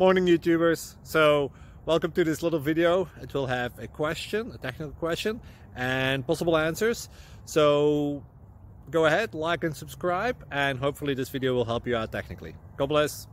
Morning YouTubers. So welcome to this little video. It will have a question, a technical question, and possible answers. So go ahead, like and subscribe, and hopefully this video will help you out technically. God bless.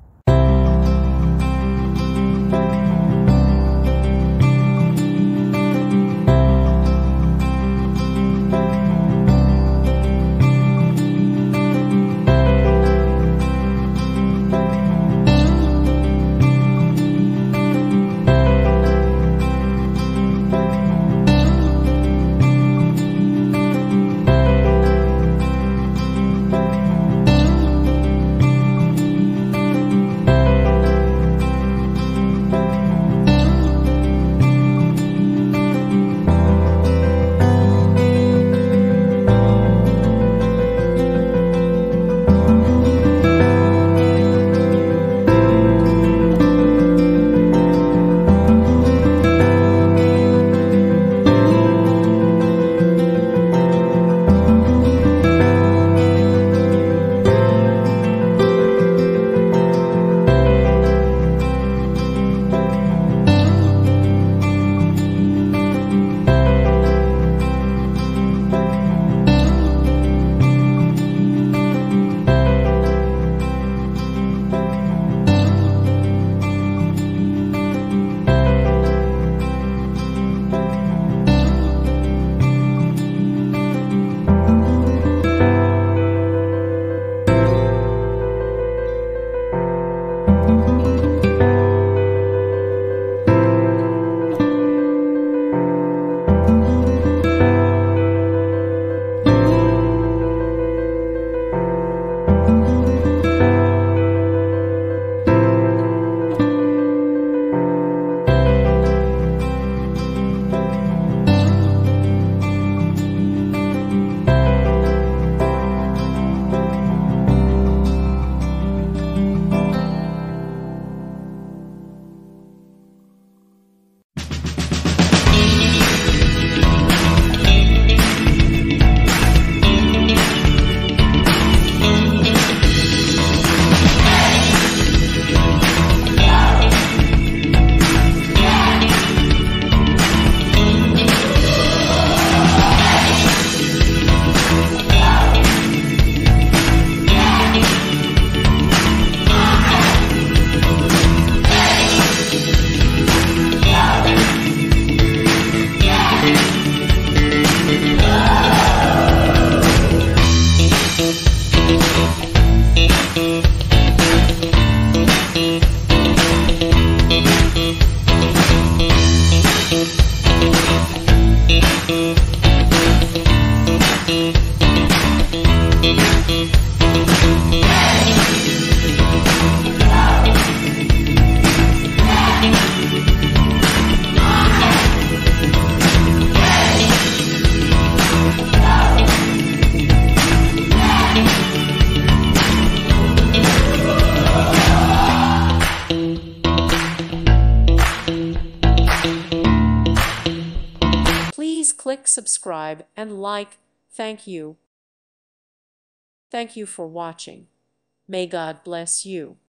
Please click subscribe and like. Thank you. Thank you for watching. May God bless you.